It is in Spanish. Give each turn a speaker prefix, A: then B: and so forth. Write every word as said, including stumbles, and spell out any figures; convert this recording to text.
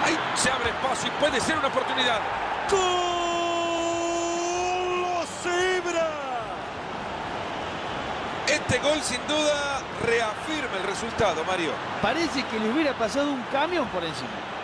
A: Ahí se abre espacio y puede ser una oportunidad.
B: ¡Gol! ¡Lo cebra!
A: Este gol sin duda reafirma el resultado, Mario.
C: Parece que le hubiera pasado un camión por encima.